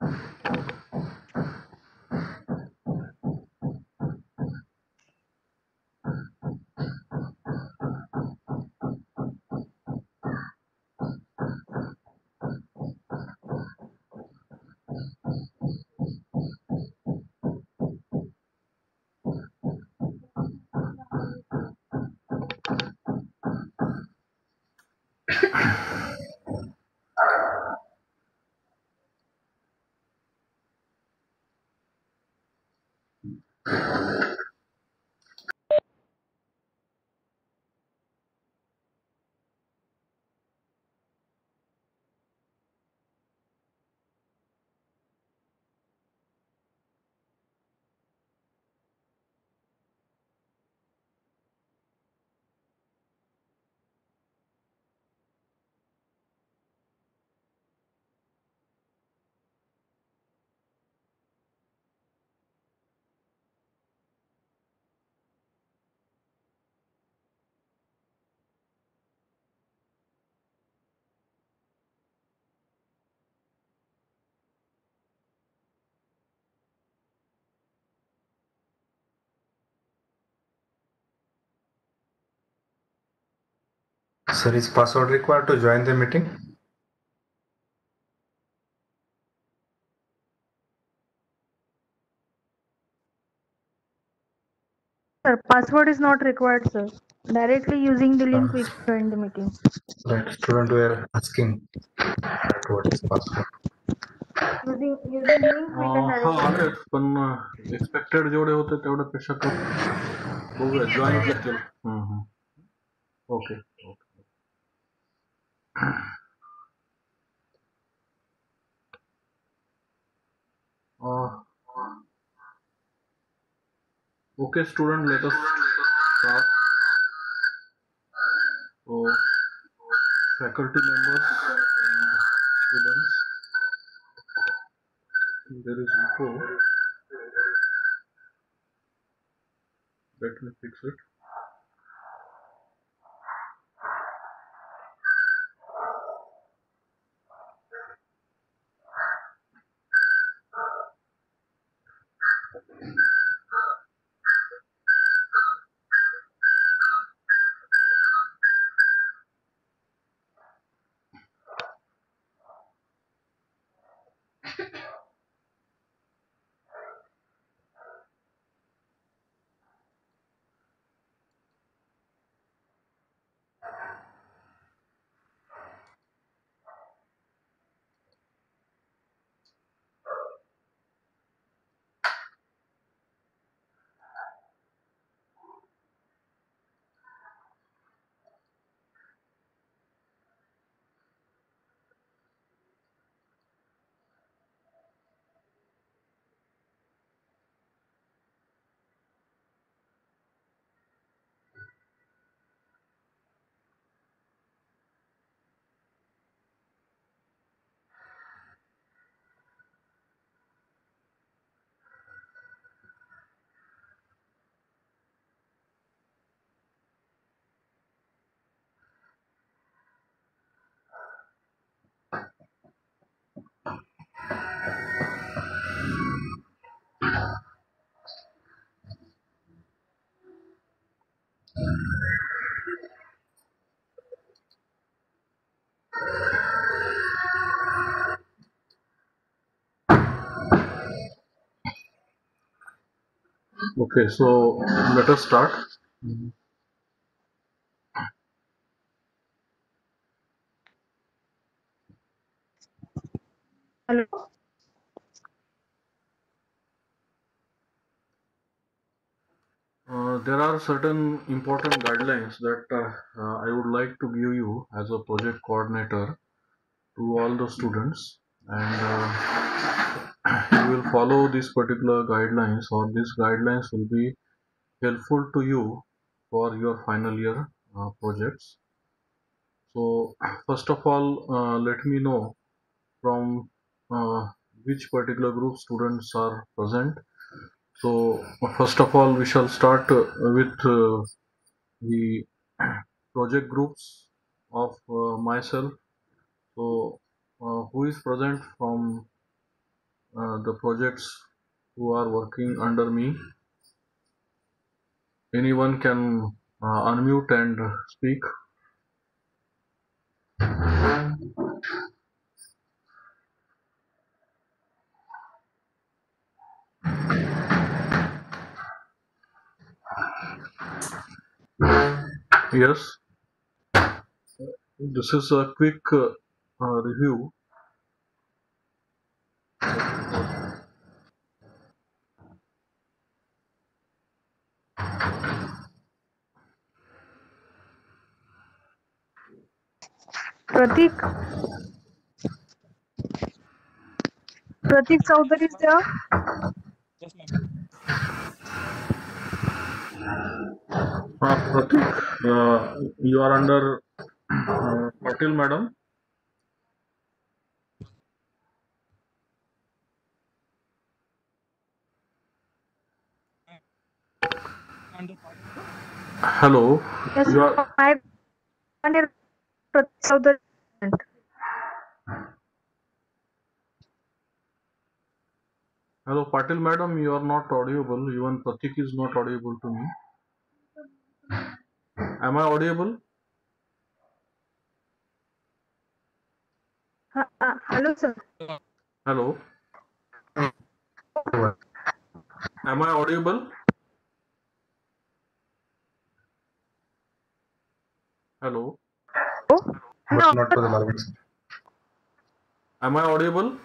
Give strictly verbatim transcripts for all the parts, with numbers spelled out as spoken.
Sir, is password required to join the meeting? Sir, password is not required, sir. Directly using the link, we can join the meeting. Right, student were asking what is password. Using using link, we can हा directly. आले पण expected जेवढे होते तेवढ्यापेक्षा कमी. बघूया join करतील. Okay okay. Okay, student, let us start. So, faculty members and students, there is echo. Let me fix it. Okay, so let us start. Hello. Uh, there are certain important guidelines that uh, uh, I would like to give you as a project coordinator to all the students, and uh, you will follow these particular guidelines, or these guidelines will be helpful to you for your final year uh, projects. So first of all, uh, let me know from uh, which particular group students are present. So first of all, we shall start uh, with uh, the project groups of uh, myself. So uh, who is present from uh, the projects who are working under me. Anyone can uh, unmute and speak. Yes, this is a quick uh, uh, review. Pratik. Pratik Chaudhary is there. Uh, Pratik, uh, you are under uh, Patil madam. Hello. Yes, You are. my Pratik Chaudhary. Hello, Patil madam. You are not audible. Even Pratik is not audible to me. Am I audible? Uh, uh, hello, sir. Hello. Am I audible? Hello. Oh, but no. not to the logins. Am I audible?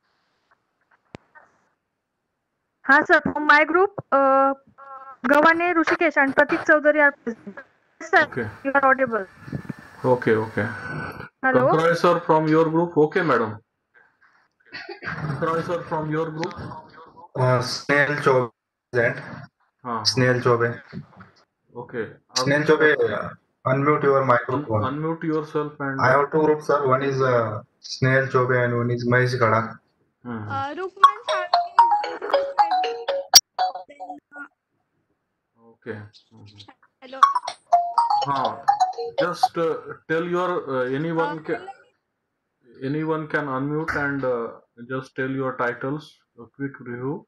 हाँ sir, from my group, uh, Gavane, Rushikesh and Pratik Chaudhary are present. Yes, sir, Okay. you are audible. Okay. Okay. Hello. Kankrai sir from your group. Okay, madam. Kankrai sir from your group. Uh, Snail Chobe present. हाँ हाँ. Snail Chobe. Okay. Snail अब Chobe, uh, unmute your un, microphone. unmute yourself and. I have two groups, sir. One is uh, Snail Chobe and one is Mahesh Gada. Hmm. Uh, Rukman Sharkey is also my group. Then, uh, Okay. Mhm. hello. हाँ. Just uh, tell your uh, Uh, anyone can hello. anyone can unmute and uh, just tell your titles. A quick review.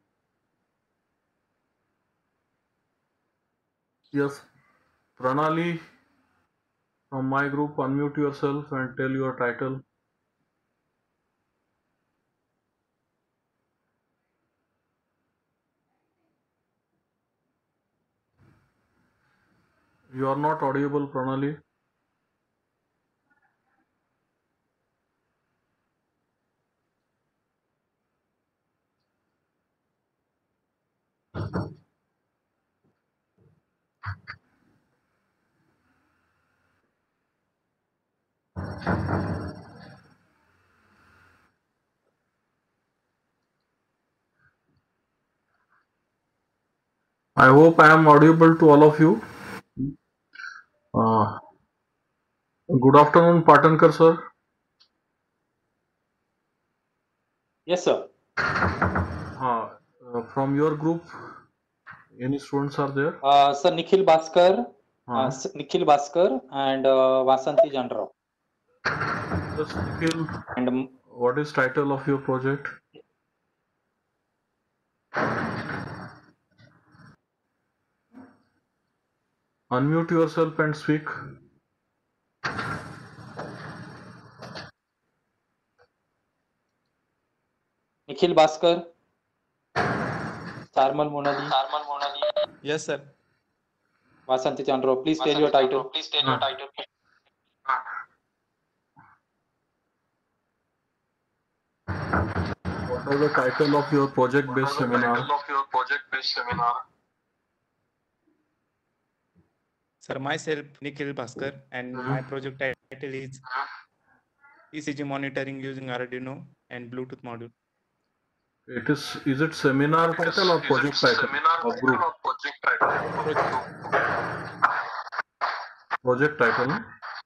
Yes, Pranali from my group, unmute yourself and tell your title. You are not audible, Pranali. I hope I am audible to all of you. Uh, good afternoon, Patankar sir. Yes, sir. Uh, uh, from your group, any students are there? Uh, sir, Nikhil Bhaskar, Uh, uh, s- Nikhil Bhaskar and uh, Vasanti Janrao. just Nikhil, And um, what is title of your project? Unmute yourself and speak. Nikhil Bhaskar, Sarmal Monali, Yes, sir. Vasanti Janrao. Please tell your title. Please tell your title. What is the title of your project-based seminar? of your project-based seminar? Sir, myself, Nikhil Bhaskar, and Mhm. my project title is E C G monitoring using Arduino and Bluetooth module. It is is it seminar title or project title of group? project title? Project. Project title. no?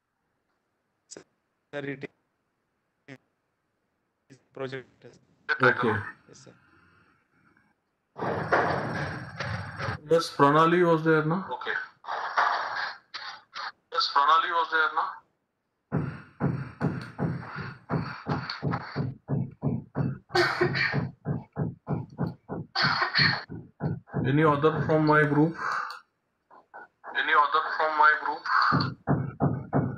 Sir, it is project. Okay. Yes, sir. Yes, Pranali was there, no? Okay. Yes, Pranali was there, no? Any other from my group? Any other from my group?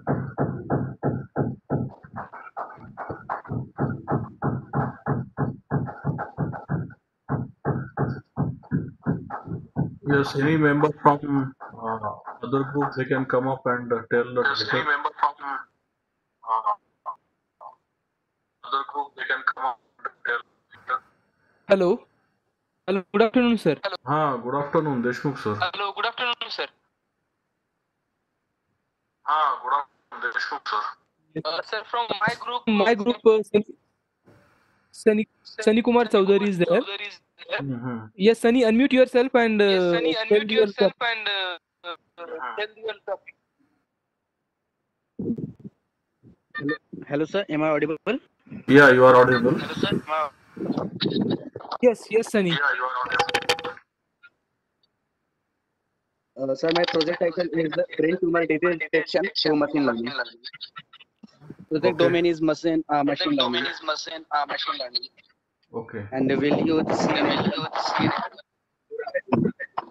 Yes, any member from uh, other group, they can come up and uh, tell the Yes, any title. member from uh, other group, they can come up and tell. Hello. Hello. Good afternoon, sir. Ah, good afternoon, Deshmukh sir. Hello, good afternoon, sir. Ah, good afternoon, Deshmukh sir. Uh, sir, from my group, My group, uh, Sunny, Sunny, Sunny Kumar Chowdhury is there. Chaudhary is there. Mm-hmm. Yes, Sunny, unmute yourself and uh, Yes, Sunny, tell unmute your yourself top- and uh, uh, tell your topic. Hello, sir. Am I audible? Yeah, you are audible. Hello, sir. Ma- Yes, yes, Sunny. Yeah, you are audible. Uh, sir, my project title is the Brain Tumor Disease Detection through Machine Learning. Project Okay. domain is machine, uh, Project machine domain learning. is machine, uh, machine learning. Okay. And will use C N N. Will use C N N.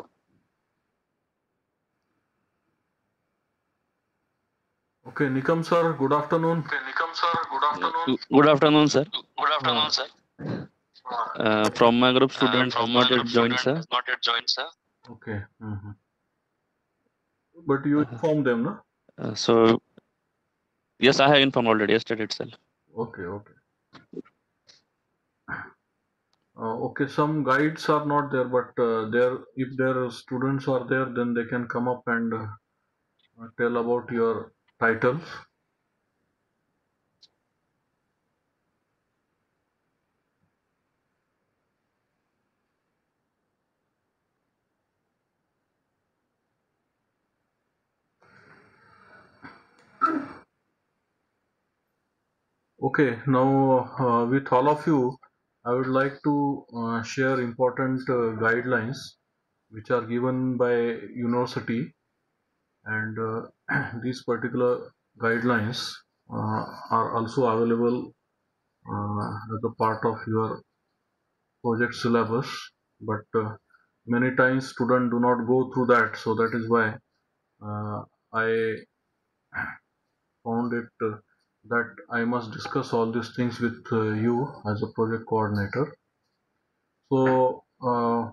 Okay, Nikam sir, good afternoon. Okay, Nikam sir, good afternoon. Good afternoon, sir. Good afternoon, Ah. sir. Uh, from my group, Uh, student from have my not yet group joined, student sir. has not yet joined, sir. Okay. Mm-hmm. But you informed them, no? Uh, so, yes, I have informed already yesterday itself. Okay, okay. Uh, okay, some guides are not there, but uh, there, if their students are there, then they can come up and uh, tell about your titles. Okay, now uh, with all of you, I would like to uh, share important uh, guidelines which are given by university, and uh, these particular guidelines uh, are also available uh, as a part of your project syllabus, but uh, many times students do not go through that, so that is why uh, I found it uh, that I must discuss all these things with uh, you as a project coordinator. So uh,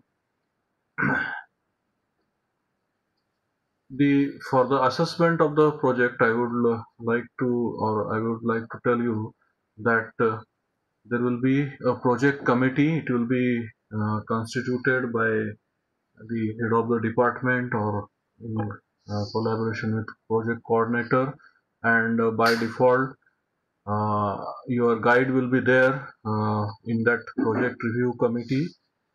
the for the assessment of the project, I would uh, like to, or I would like to tell you that uh, there will be a project committee. It will be uh, constituted by the head of the department or in uh, collaboration with project coordinator, and uh, by default uh, your guide will be there uh, in that project review committee.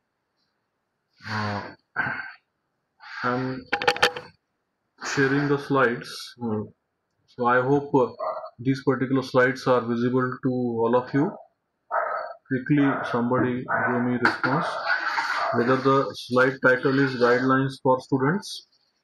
uh, I'm sharing the slides, uh, so I hope uh, these particular slides are visible to all of you. Quickly somebody give me response whether the slide title is guidelines for students.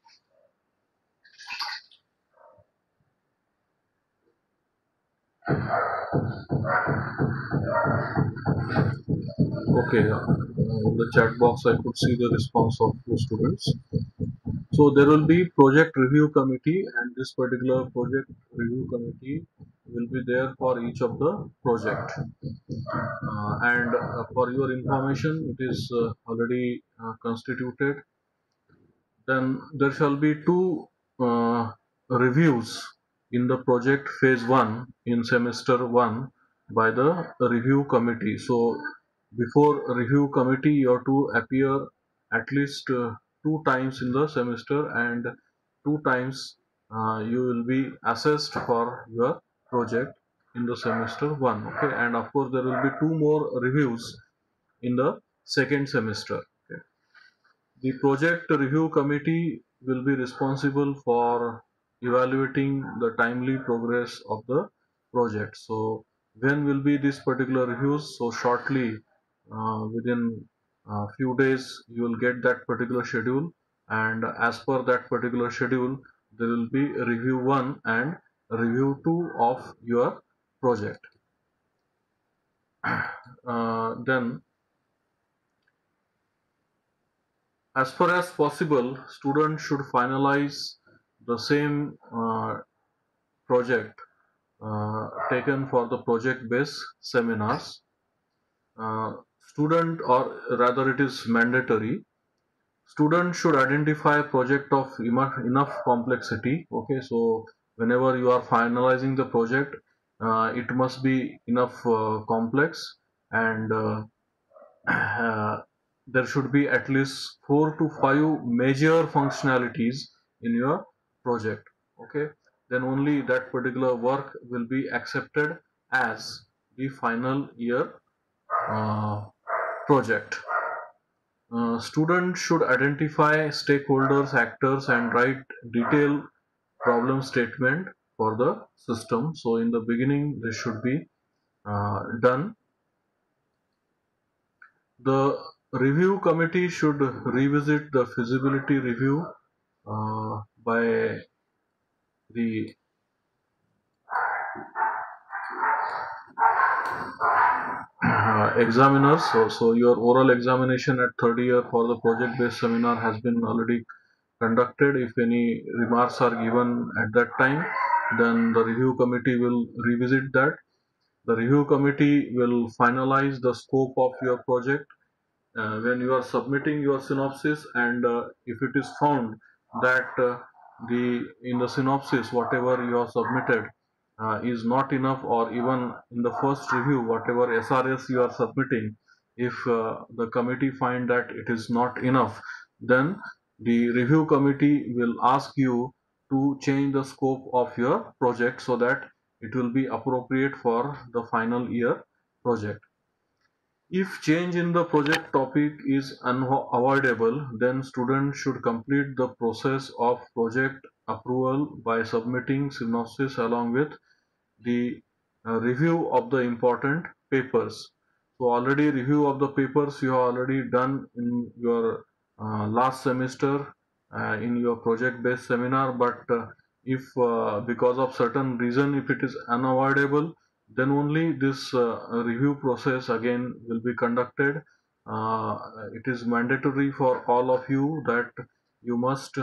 Okay, uh, in the chat box I could see the response of the students. So there will be project review committee, and this particular project review committee will be there for each of the project. Uh, and uh, for your information, it is uh, already uh, constituted. Then there shall be two uh, reviews in the project phase one in semester one by the review committee. So before review committee, you have to appear at least uh, two times in the semester, and two times uh, you will be assessed for your project in the semester one. Okay, and of course there will be two more reviews in the second semester. Okay. The project review committee will be responsible for evaluating the timely progress of the project. So when will be this particular reviews? So shortly, uh, within a few days, you will get that particular schedule, and as per that particular schedule, there will be review one and review two of your project. Uh, then as far as possible, students should finalize the same uh, project uh, taken for the project-based seminars. Uh, student, or rather it is mandatory, student should identify project of enough, enough complexity. Okay, so whenever you are finalizing the project, uh, it must be enough uh, complex, and uh, uh, there should be at least four to five major functionalities in your project. Okay, then only that particular work will be accepted as the final year uh, project. Uh, students should identify stakeholders, actors, and write detailed problem statement for the system. So in the beginning, this should be uh, done. The review committee should revisit the feasibility review uh, by the uh, examiners. So, so your oral examination at third year for the project-based seminar has been already conducted. If any remarks are given at that time, then the review committee will revisit that. The review committee will finalize the scope of your project uh, when you are submitting your synopsis, and uh, if it is found that uh, the in the synopsis whatever you have submitted uh, is not enough, or even in the first review whatever S R S you are submitting, if uh, the committee find that it is not enough, then the review committee will ask you to change the scope of your project so that it will be appropriate for the final year project. If change in the project topic is unavoidable, then students should complete the process of project approval by submitting synopsis along with the uh, review of the important papers. So already review of the papers you have already done in your uh, last semester uh, in your project based seminar, but uh, if uh, because of certain reason if it is unavoidable, then only this uh, review process again will be conducted. Uh, it is mandatory for all of you that you must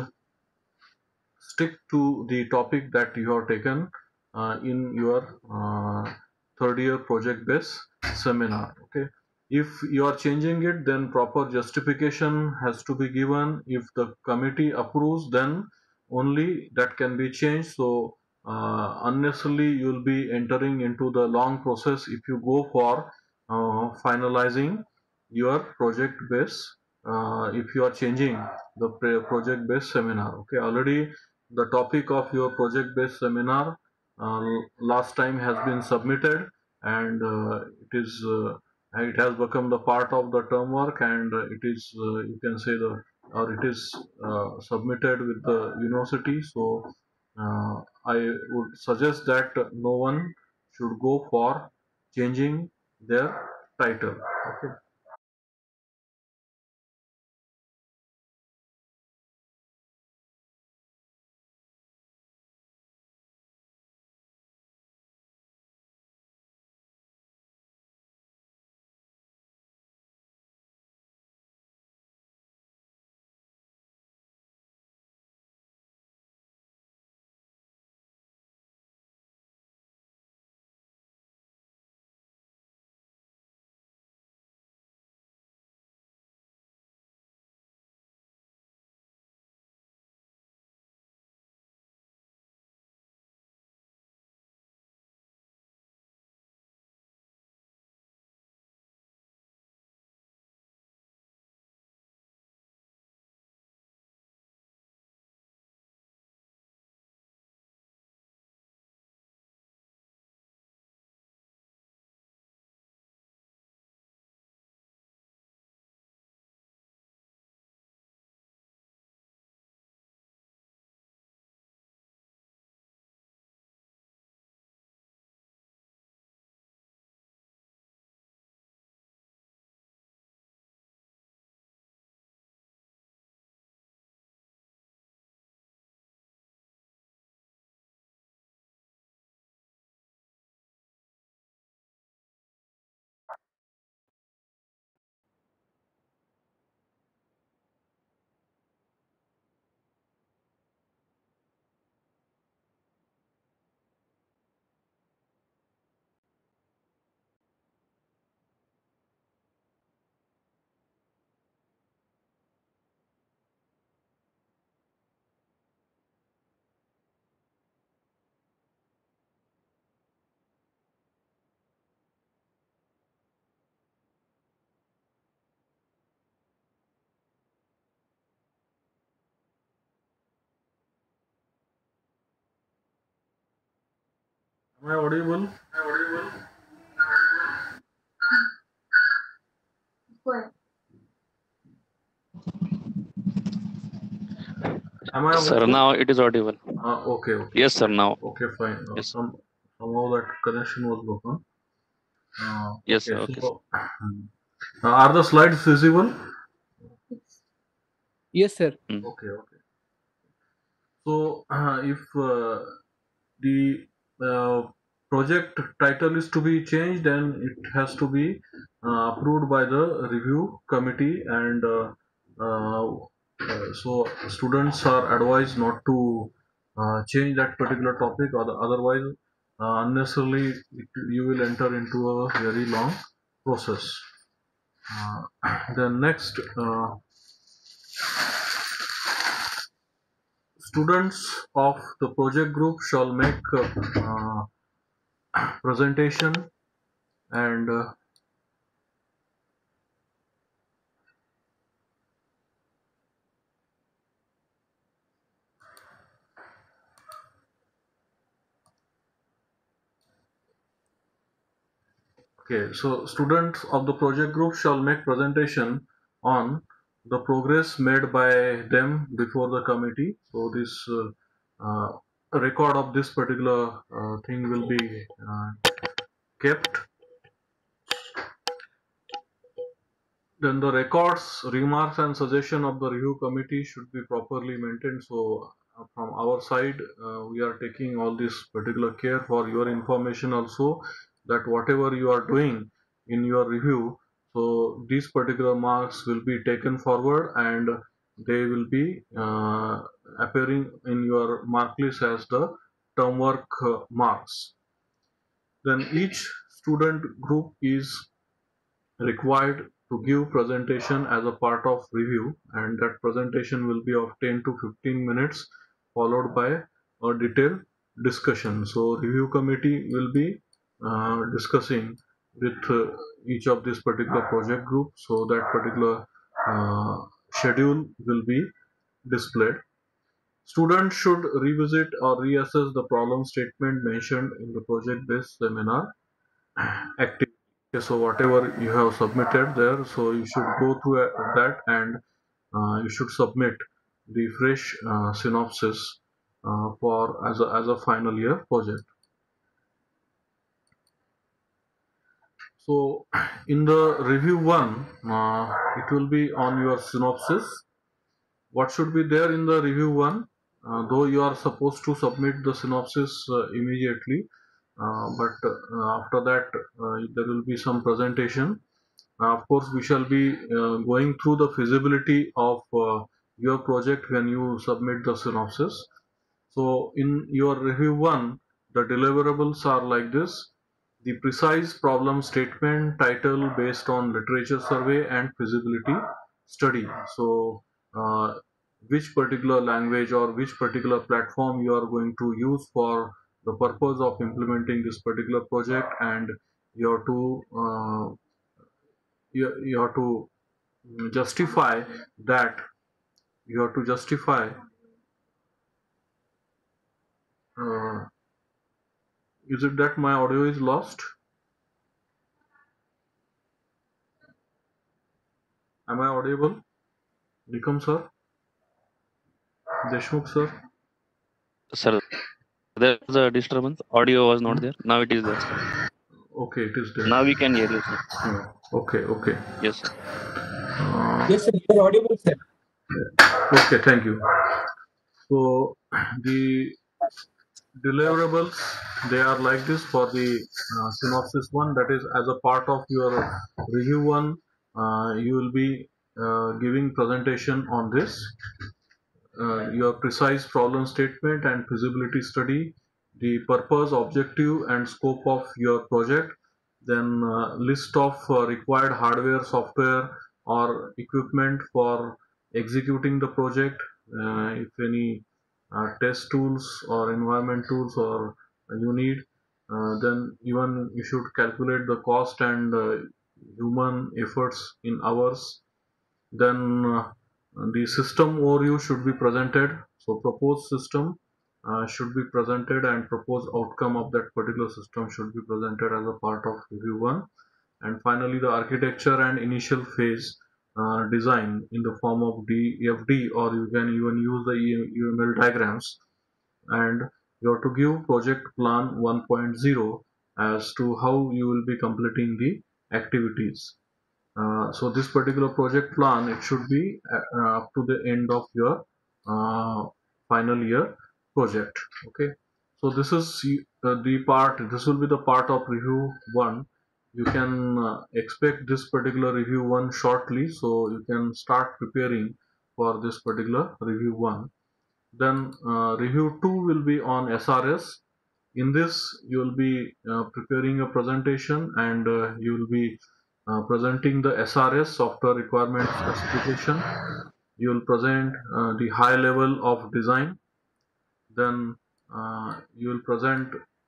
stick to the topic that you have taken uh, in your uh, third year project based seminar. Okay, if you are changing it, then proper justification has to be given. If the committee approves, then only that can be changed. So uh, unnecessarily you will be entering into the long process if you go for uh, finalizing your project based uh, if you are changing the project based seminar. Okay, already the topic of your project based seminar uh, last time has been submitted, and uh, it is uh, it has become the part of the term work, and uh, it is uh, you can say the or it is uh, submitted with the university. So uh, I would suggest that no one should go for changing their title. Okay. Am I audible? Am I Sir, audible? now it is audible. Uh, okay, okay. Yes, sir, now. Okay, fine. Uh, Yes. some, somehow that connection was broken. Uh, Yes, sir. okay, Okay. so uh, are the slides visible? Yes, sir. Mm. Okay, okay. So uh, if uh, the uh, project title is to be changed, then it has to be uh, approved by the review committee, and uh, uh, uh, so students are advised not to uh, change that particular topic, or the, otherwise uh, unnecessarily it, you will enter into a very long process. Uh, then next, uh, students of the project group shall make uh, presentation and uh, okay, so students of the project group shall make presentation on the progress made by them before the committee. So this uh, uh, record of this particular uh, thing will be uh, kept. Then the records, remarks and suggestion of the review committee should be properly maintained. So uh, from our side, uh, we are taking all this particular care for your information also, that whatever you are doing in your review, so these particular marks will be taken forward and they will be uh, appearing in your mark list as the term work uh, marks. Then each student group is required to give presentation as a part of review, and that presentation will be of ten to fifteen minutes followed by a detailed discussion. So review committee will be uh, discussing with uh, each of this particular project group, so that particular uh, schedule will be displayed. Students should revisit or reassess the problem statement mentioned in the project based seminar activity. Okay, so whatever you have submitted there, so you should go through uh, that, and uh, you should submit the fresh uh, synopsis uh, for as a, as a final year project. So in the review one, uh, it will be on your synopsis. What should be there in the review one? Uh, though you are supposed to submit the synopsis uh, immediately, uh, but uh, after that uh, there will be some presentation. Uh, of course, we shall be uh, going through the feasibility of uh, your project when you submit the synopsis. So in your review one, the deliverables are like this: the precise problem statement, title based on literature survey and feasibility study. So uh, which particular language or which particular platform you are going to use for the purpose of implementing this particular project, and you have to uh, you, you have to justify that you have to justify uh, is it that my audio is lost? Am I audible? Nikam sir? Deshmukh sir? Sir, there was a disturbance. Audio was not there. Now it is there, sir. Okay, it is there. Now we can hear you, sir. Yeah. Okay, okay. Yes, sir. Uh, Yes, sir. You are audible, sir. okay, thank you. So the deliverables, they are like this for the uh, synopsis one, that is as a part of your review one, uh, you will be uh, giving presentation on this, uh, your precise problem statement and feasibility study, the purpose, objective and scope of your project, then uh, list of uh, required hardware, software or equipment for executing the project, uh, if any uh, test tools or environment tools or you need, uh, then even you should calculate the cost and uh, human efforts in hours. Then uh, the system overview should be presented. So proposed system, uh, should be presented, and proposed outcome of that particular system should be presented as a part of review one. And finally, the architecture and initial phase uh, design in the form of D F D, or you can even use the U M L diagrams. And you have to give project plan one point zero as to how you will be completing the activities. Uh, so this particular project plan, it should be uh, up to the end of your uh, final year project. Okay, so this is uh, the part, this will be the part of review one. You can uh, expect this particular review one shortly, so you can start preparing for this particular review one. Then uh, review two will be on S R S. In this, you will be uh, preparing a presentation, and uh, you will be uh, presenting the S R S, software requirement specification. You will present uh, the high level of design. Then uh, you will present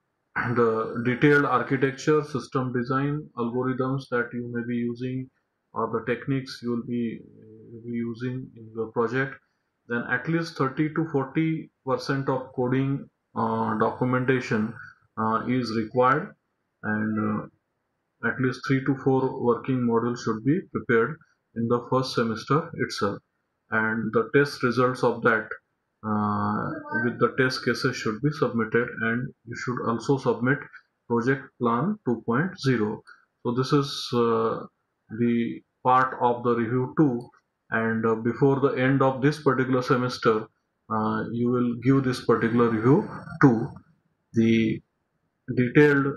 the detailed architecture, system design, algorithms that you may be using, or the techniques you will be, you will be using in your project. Then at least thirty to forty percent of coding uh, documentation uh, is required, and uh, at least three to four working modules should be prepared in the first semester itself, and the test results of that uh, with the test cases should be submitted, and you should also submit project plan two point zero. So this is uh, the part of the review two, and uh, before the end of this particular semester uh, you will give this particular review two. The detailed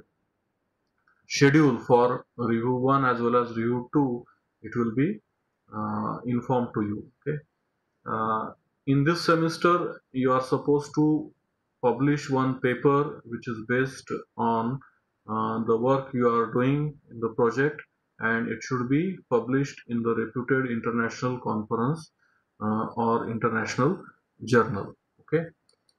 schedule for review one as well as review two, it will be uh, informed to you. Okay. Uh, in this semester, you are supposed to publish one paper which is based on uh, the work you are doing in the project, and it should be published in the reputed international conference uh, or international journal. Okay.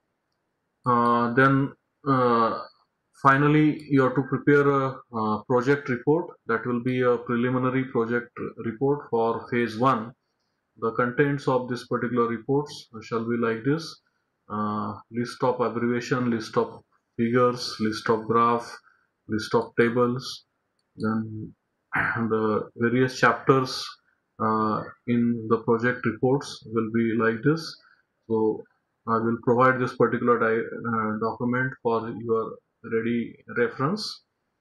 Uh, then uh, finally, you have to prepare a uh, project report. That will be a preliminary project report for phase one. The contents of this particular reports shall be like this: uh, list of abbreviation, list of figures, list of graph, list of tables. Then the various chapters uh, in the project reports will be like this. So I will provide this particular uh, document for your ready reference.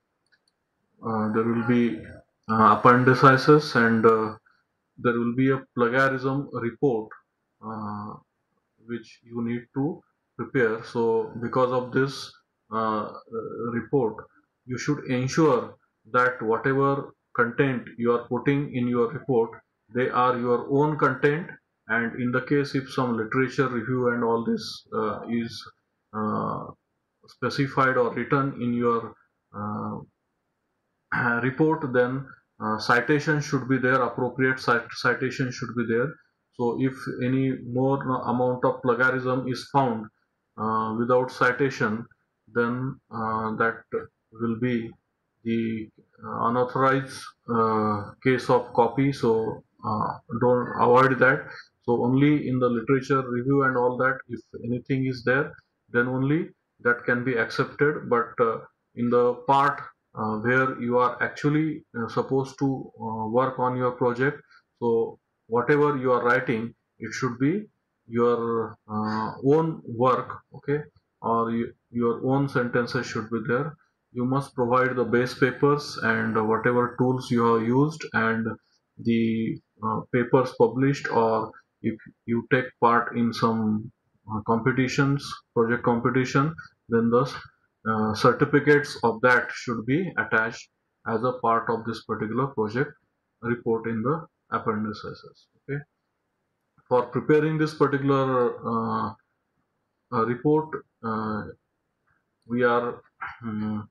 Uh, there will be uh, appendices, and uh, there will be a plagiarism report uh, which you need to prepare. So because of this uh, report, you should ensure that whatever content you are putting in your report, they are your own content, and in the case if some literature review and all this uh, is uh, specified or written in your uh, report, then uh, citation should be there, appropriate cit citation should be there. So if any more amount of plagiarism is found uh, without citation, then uh, that will be the uh, unauthorized uh, case of copy. So uh, don't avoid that. So only in the literature review and all that, if anything is there, then only that can be accepted. But uh, in the part uh, where you are actually uh, supposed to uh, work on your project, so whatever you are writing, it should be your uh, own work, okay, or you, your own sentences should be there. You must provide the base papers and whatever tools you have used, and the uh, papers published, or if you take part in some uh, competitions, project competition, then the uh, certificates of that should be attached as a part of this particular project report in the appendices. Okay. For preparing this particular uh, uh, report, uh, we are um,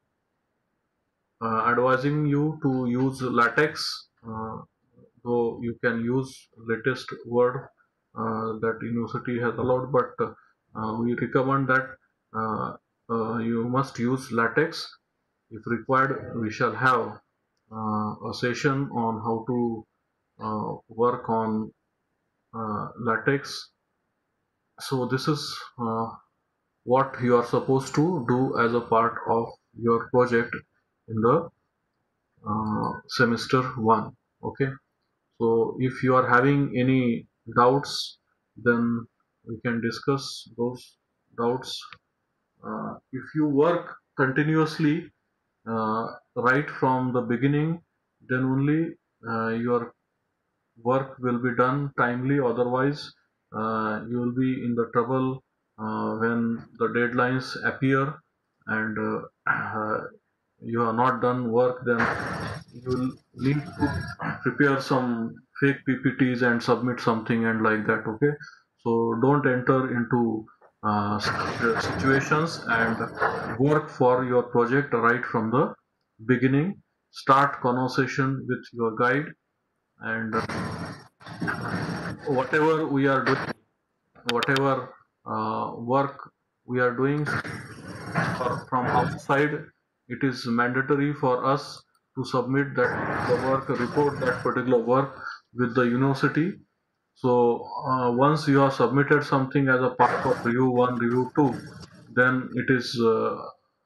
uh, advising you to use LaTeX, uh, though you can use latest Word uh, that university has allowed, but uh, we recommend that uh, uh, you must use LaTeX. If required, we shall have uh, a session on how to uh, work on uh, LaTeX. So this is uh, what you are supposed to do as a part of your project in the uh, semester one. Okay, so if you are having any doubts, then we can discuss those doubts. Uh, if you work continuously uh, right from the beginning, then only uh, your work will be done timely. Otherwise uh, you will be in the trouble uh, when the deadlines appear and uh, uh, you have not done work. Then you will need to prepare some fake P P Ts and submit something and like that. Okay, so don't enter into uh, such situations and work for your project right from the beginning. Start conversation with your guide, and uh, whatever we are doing, whatever uh, work we are doing for, from outside, it is mandatory for us to submit that the work, report that particular work with the university. So uh, once you have submitted something as a part of review one, review two, then it is uh,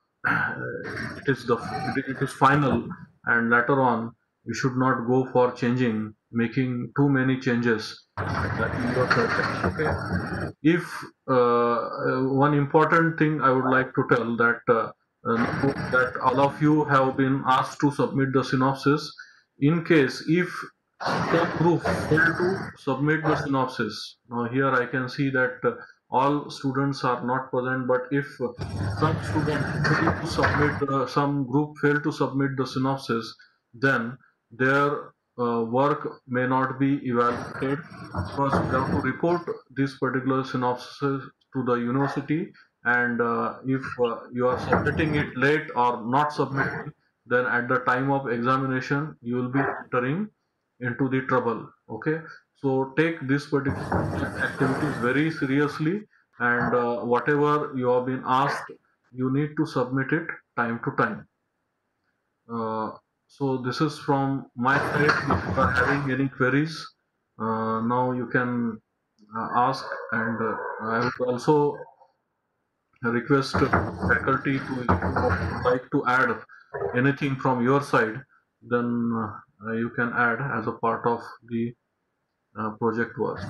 it is the it is final, and later on you should not go for changing, making too many changes in your project. Okay. If uh, one important thing I would like to tell, that uh, uh, that all of you have been asked to submit the synopsis. In case if some group fail to submit the synopsis, now here I can see that uh, all students are not present, but if uh, some student fail to submit the, some group fail to submit the synopsis, then their uh, work may not be evaluated, because you have to report this particular synopsis to the university, and uh, if uh, you are submitting it late or not submitting, then at the time of examination you will be entering into the trouble. Okay, so take this particular activities very seriously, and uh, whatever you have been asked, you need to submit it time to time. Uh, so this is from my side. If you are having any queries, uh, now you can uh, ask, and uh, I would also request faculty to, if you would like to add anything from your side, then uh, you can add as a part of the uh, project work.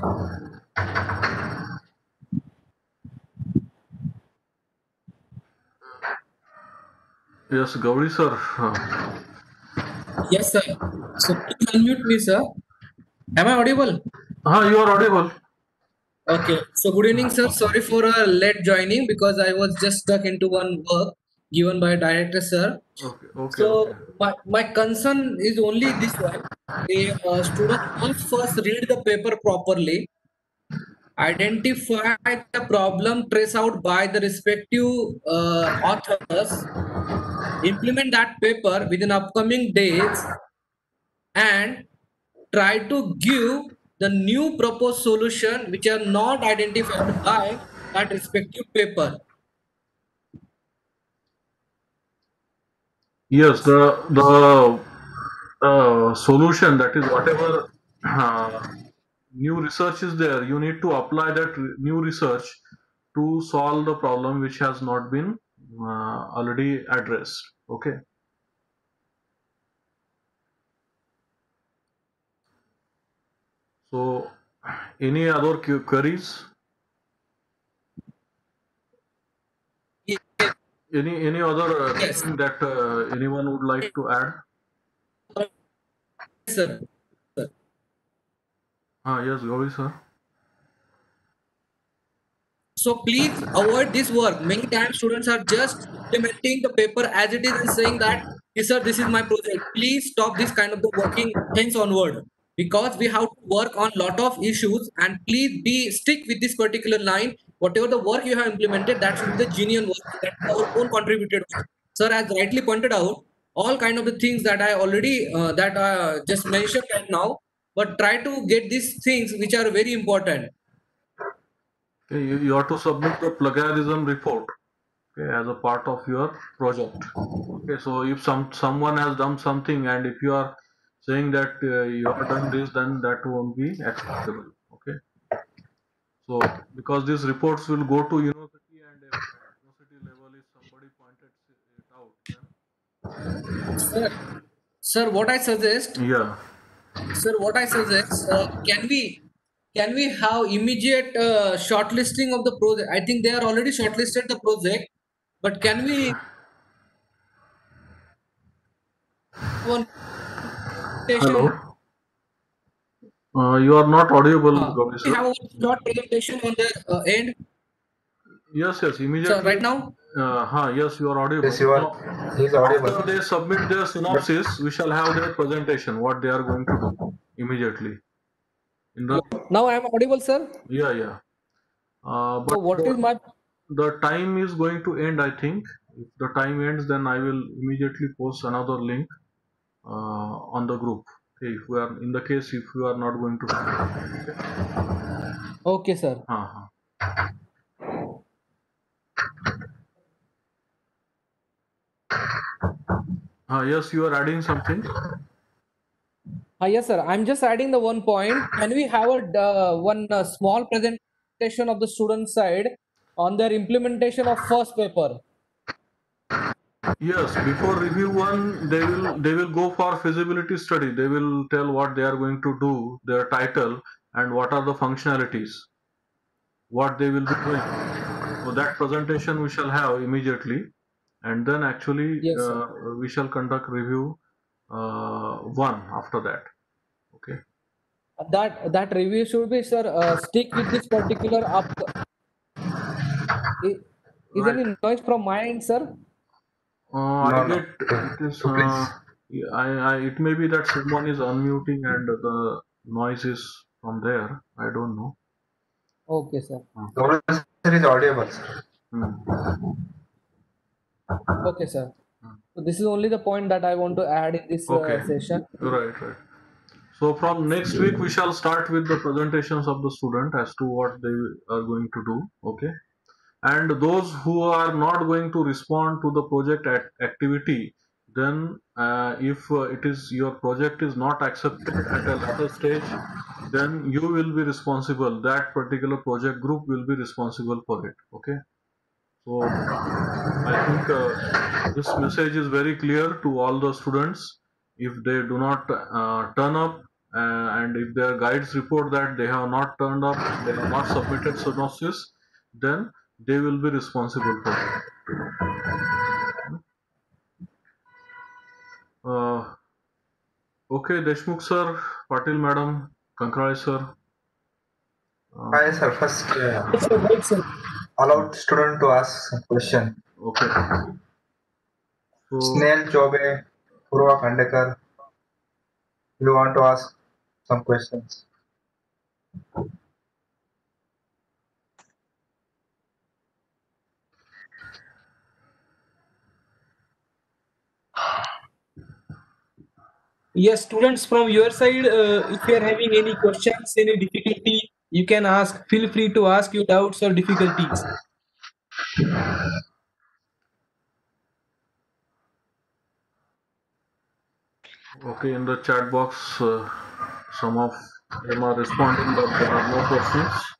Yes, Gauri sir. Uh, Yes, sir. So please unmute me, sir. Am I audible? Ah, you are audible. Okay. So good evening, sir. Sorry for a late joining because I was just stuck into one work given by director, sir. Okay. Okay. So Okay. my, my concern is only this one. The uh, student must first read the paper properly, identify the problem, trace out by the respective uh, authors, implement that paper within upcoming days, and try to give the new proposed solution which are not identified by that respective paper. Yes, the the uh, solution, that is whatever uh, new research is there, you need to apply that re- new research to solve the problem which has not been uh, already addressed. Okay. So, any other que- queries? Any any other uh, Yes. thing that uh, anyone would like to add? Yes, sir. Sir. Ah, yes, Gauri sir. So please avoid this work. Many times students are just implementing the paper as it is and saying that, yes, sir, this is my project. Please stop this kind of the working hence onward, because we have to work on lot of issues, and please be stick with this particular line. Whatever the work you have implemented, that should be the genuine work, that is our own contributed work. Sir, as rightly pointed out, all kind of the things that I already uh, that I just mentioned right now, but try to get these things which are very important. Okay, you, you have to submit the plagiarism report, okay, as a part of your project. Okay, so if some someone has done something, and if you are saying that uh, you have done this, then that won't be acceptable. Okay, so because these reports will go to university, and Sir, sir, what I suggest, Yeah. sir, what I suggest, uh, can we can we have immediate uh, shortlisting of the project? I think they are already shortlisted the project, but can we one Hello. presentation? Uh, you are not audible, Uh, Gauri we sir. have a short presentation on their uh, end. Yes, yes, Sir, immediately. right now? Uh, huh, yes, you are audible. Yes, you Now, are. He is audible. after they submit their synopsis, we shall have their presentation, what they are going to do immediately. In the, Now I am audible, sir. yeah, yeah. Uh, So but what is the, my the time is going to end, I think. If the time ends, then I will immediately post another link uh, on the group. Okay, if we are in the case if you are not going to. okay, sir. Uh-huh. Uh, yes, you are adding something. Uh, yes, sir. I'm just adding the one point. Can we have a uh, one uh, small presentation of the student side on their implementation of first paper? Yes, before review one, they will they will go for feasibility study. They will tell what they are going to do, their title, and what are the functionalities, what they will be doing. So that presentation we shall have immediately, and then actually Yes, uh, we shall conduct review uh, one after that. Okay. That that review should be, sir. Uh, stick with this particular up. Is, is Right. any noise from my end, sir? Uh, No, I no. get it is. So please. Uh, I, I it may be that someone is unmuting and the noise is from there. I don't know. Okay, sir. Gauri sir is audible, sir. Hmm. Okay, sir. So this is only the point that I want to add in this uh, Okay. session. Right, right. So from next week we shall start with the presentations of the student as to what they are going to do. Okay. And those who are not going to respond to the project act activity, then uh, if uh, it is your project is not accepted at a later stage, then you will be responsible. That particular project group will be responsible for it. Okay. So I think uh, this message is very clear to all the students. If they do not uh, turn up uh, and if their guides report that they have not turned up, they have not submitted synopsis, then they will be responsible for it. Uh, okay, Deshmukh sir, Patil madam, Kankral sir. Uh, Hi, sir. First, uh, Yes, sir. Right, sir. allowed student to ask some question. okay. So, Snail Chobe, Purva Khandekar, you want to ask some questions? Yes, students from your side, uh, if you are having any questions, any difficulty, you can ask. Feel free to ask your doubts or difficulties. okay, in the chat box, uh, some of them are responding, but there are no questions.